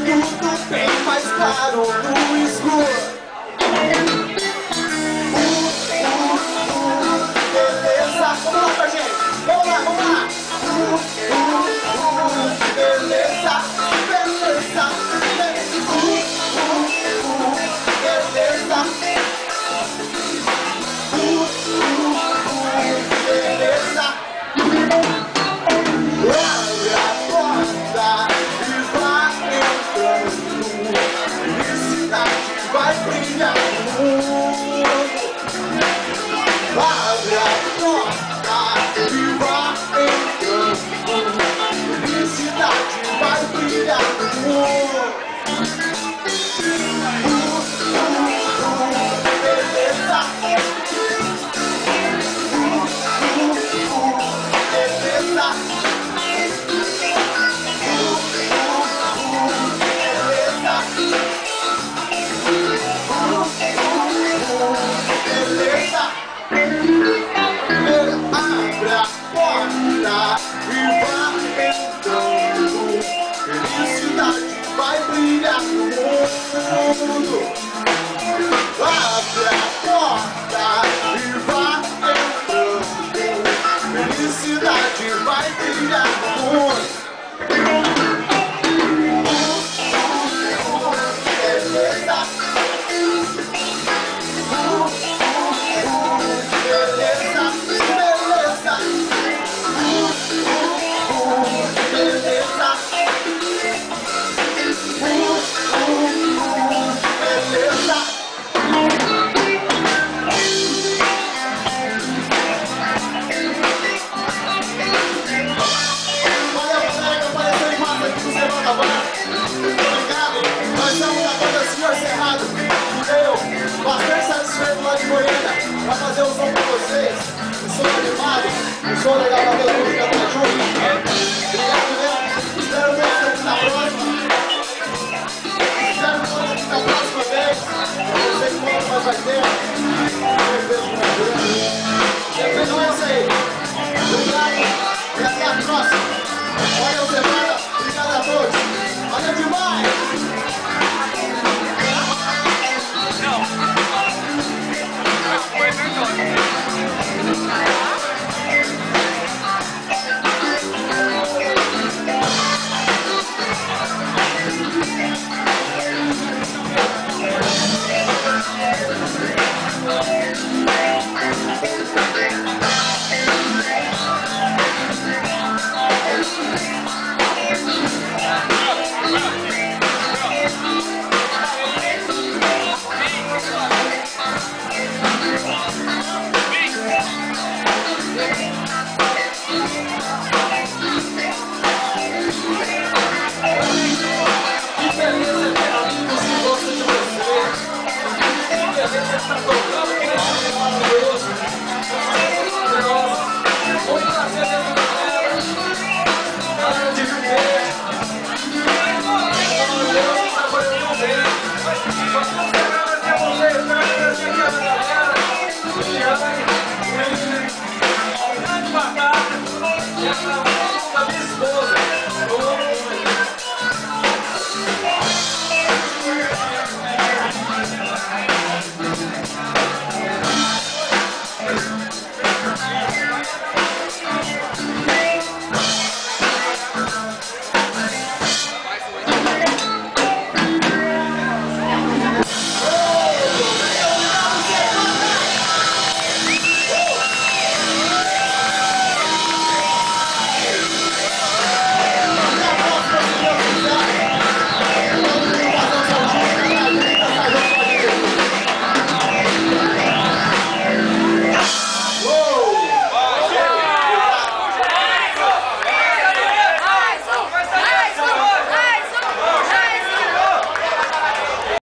tudo bem mais claro no escuro. Beleza, vamos lá pra gente. Vamos lá, vamos lá. Beleza, beleza, beleza. Beleza. Abre a porta e vai entrando. Felicidade vai brilhar no mundo. Abre a porta e vai entrando. Felicidade vai brilhar no mundo. Beleza. Abre a porta e vai entrando. Felicidade vai brilhar no mundo. Abre a porta e vai entrando. Felicidade vai brilhar no mundo. Pra fazer o som pra vocês, um som animado, um som legal pra todo mundo cantar junto.